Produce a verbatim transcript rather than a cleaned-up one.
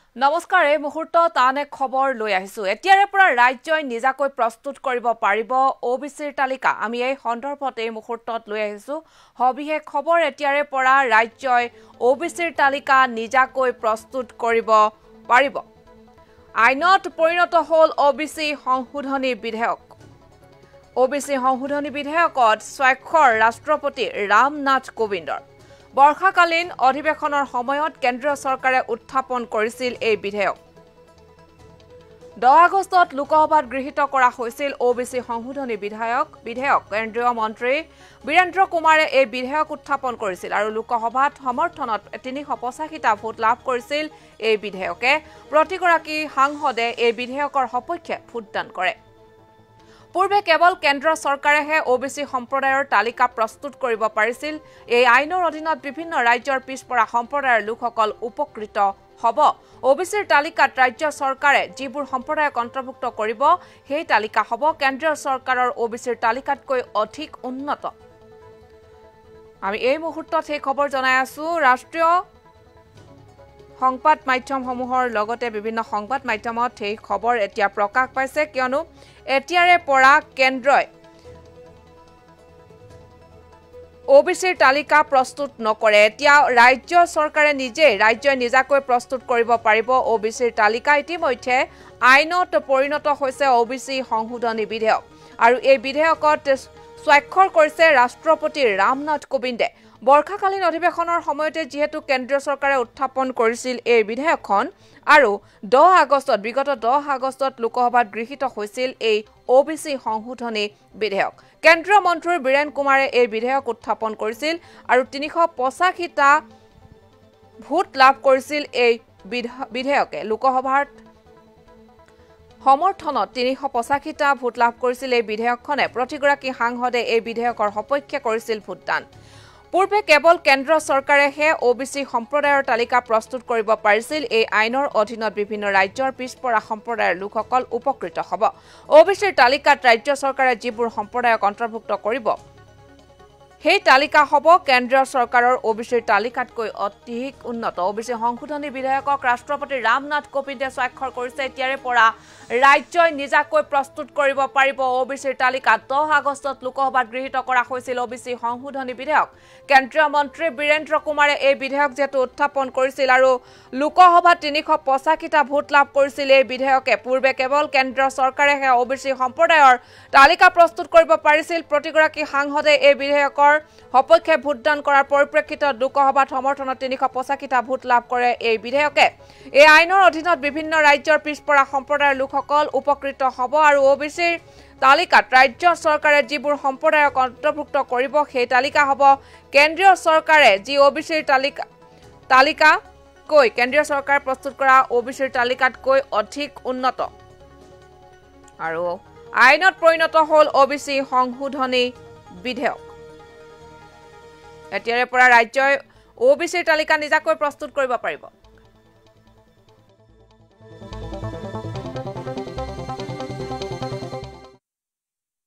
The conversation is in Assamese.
নমস্কাৰ এই মুহূৰ্তত আন এক খবৰ লৈ আহিছো এতিয়াৰে পৰা ৰাজ্যই নিজাকৈ প্ৰস্তুত কৰিব পাৰিব ওবিচিৰ তালিকা আমি এই সন্দৰ্ভত এই মুহূৰ্তত লৈ আহিছো হবিহে খবৰ এতিয়াৰে পৰা ৰাজ্যই ওবিচিৰ তালিকা নিজাকৈ প্ৰস্তুত কৰিব পাৰিব আইনত পৰিণত হল ওবিচি সংশোধনী বিধেয়ক ওবিচি সংশোধনী বিধেয়কত স্বাক্ষৰ ৰাষ্ট্ৰপতি ৰামনাথ কোবিন্দৰ বৰ্ষাকালীন অধিবেশনৰ সময়ত কেন্দ্ৰীয় চৰকাৰে উত্থাপন কৰিছিল এই বিধেয়ক দহ আগষ্টত লোকসভাত গৃহীত কৰা হৈছিল ওবিচি সংশোধনী বিধেয়ক বিধেয়ক কেন্দ্ৰীয় মন্ত্ৰী বীৰেন্দ্ৰ কুমাৰে এই বিধেয়ক উত্থাপন কৰিছিল আৰু লোকসভাত সমৰ্থনত তিনিশ পঁচাশী টা ভোট লাভ কৰিছিল এই বিধেয়কে প্ৰতিগৰাকী সাংসদে এই বিধেয়কৰ সপক্ষে ভোটদান কৰে পূৰ্বে কেৱল কেন্দ্ৰ চৰকাৰেহে ওবিচি সম্প্ৰদায়ৰ তালিকা প্ৰস্তুত কৰিব পাৰিছিল এই আইনৰ অধীনত বিভিন্ন ৰাজ্যৰ পিছপৰা সম্প্ৰদায়ৰ লোকসকল উপকৃত হ'ব ওবিচিৰ তালিকাত ৰাজ্য চৰকাৰে যিবোৰ সম্প্ৰদায়ক অন্তৰ্ভুক্ত কৰিব সেই তালিকা হ'ব কেন্দ্ৰীয় চৰকাৰৰ ওবিচিৰ তালিকাতকৈ অধিক উন্নত আমি এই মুহূৰ্তত এই খবৰ জনাই আছো ৰাষ্ট্ৰীয় সংবাদ মাধ্যমসমূহৰ লগতে বিভিন্ন সংবাদ মাধ্যমত এই খবৰ এতিয়া প্ৰকাশ পাইছে কিয়নো এতিয়াৰে পৰা কেন্দ্ৰই ওবিচিৰ তালিকা প্ৰস্তুত নকৰে এতিয়া ৰাজ্য চৰকাৰে নিজে ৰাজ্যই নিজাকৈ প্ৰস্তুত কৰিব পাৰিব ওবিচিৰ তালিকা ইতিমধ্যে আইনত পৰিণত হৈছে ওবিচি সংশোধনী বিধেয়ক আৰু এই বিধেয়কত স্বাক্ষৰ কৰিছে ৰাষ্ট্ৰপতি ৰামনাথ কোবিন্দে বৰ্ষাকালীন অধিবেশনৰ সময়তে যেহেতু কেন্দ্ৰীয় চৰকাৰে উত্থাপন কৰিছিল এই বিধেয়কখন আৰু দহ আগষ্টত বিগত দহ আগষ্টত লোকসভাত গৃহীত হৈছিল এই ওবিচি সংশোধনী বিধেয়ক কেন্দ্ৰীয় মন্ত্ৰী বীৰেন্দ্ৰ কুমাৰে এই বিধেয়ক উত্থাপন কৰিছিল আৰু তিনিশ পঁচাশী টা ভোট লাভ কৰিছিল এই বিধেয়কে লোকসভাত সমৰ্থনত তিনিশ পঁচাশী টা ভোট লাভ কৰিছিল এই বিধেয়কখনে প্ৰতিগৰাকী সাংসদে এই বিধেয়কৰ সপক্ষে কৰিছিল ভোটদান পূৰ্বে কেৱল কেন্দ্ৰ চৰকাৰেহে ওবিচি সম্প্ৰদায়ৰ তালিকা প্ৰস্তুত কৰিব পাৰিছিল এই আইনৰ অধীনত বিভিন্ন ৰাজ্যৰ পিছপৰা সম্প্ৰদায়ৰ লোকসকল উপকৃত হ'ব ওবিচিৰ তালিকাত ৰাজ্য চৰকাৰে যিবোৰ সম্প্ৰদায়ক অন্তৰ্ভুক্ত কৰিব সেই তালিকা হ'ব কেন্দ্ৰীয় চৰকাৰৰ ওবিচিৰ তালিকাতকৈ অধিক উন্নত ওবিচি সংশোধনী বিধেয়কক ৰাষ্ট্ৰপতি ৰামনাথ কোবিন্দে স্বাক্ষৰ কৰিছে এতিয়াৰে পৰা ৰাজ্যই নিজাকৈ প্ৰস্তুত কৰিব পাৰিব ওবিচিৰ তালিকা দহ আগষ্টত লোকসভাত গৃহীত কৰা হৈছিল ওবিচি সংশোধনী বিধেয়ক কেন্দ্ৰীয় মন্ত্ৰী বীৰেন্দ্ৰ কুমাৰে এই বিধেয়ক যেটো উত্থাপন কৰিছিল আৰু লোকসভাত তিনিশ পঁচাশী টা ভোট লাভ কৰিছিল এই বিধেয়কে পূৰ্বে কেৱল কেন্দ্ৰ চৰকাৰেহে ওবিচি সম্প্ৰদায়ৰ তালিকা প্ৰস্তুত কৰিব পাৰিছিল প্ৰতিগৰাকী সাংসদে এই বিধেয়কৰ সপক্ষে ভোটদান কৰাৰ পৰিপ্ৰেক্ষিতত লোকসভাত সমৰ্থনত তিনিশ পঁচাশী টা ভোট লাভ কৰে এই বিধেয়কে এই আইনৰ অধীনত বিভিন্ন ৰাজ্যৰ পিছপৰা সম্প্ৰদায়ৰ লোকসকল উপকৃত হ'ব আৰু ওবিচিৰ তালিকাত ৰাজ্য চৰকাৰে যিবোৰ সম্প্ৰদায়ক অন্তৰ্ভুক্ত কৰিব সেই তালিকা হ'ব কেন্দ্ৰীয় চৰকাৰে যি ওবিচিৰ তালিকা তালিকা কৈ কেন্দ্ৰীয় চৰকাৰে প্ৰস্তুত কৰা ওবিচিৰ তালিকাতকৈ অধিক উন্নত আৰু আইনত পৰিণত হল ওবিচি সংশোধনী বিধেয়ক এতিয়াৰে পৰা ৰাজ্যই ওবিচিৰ তালিকা নিজাকৈ প্ৰস্তুত কৰিব পাৰিব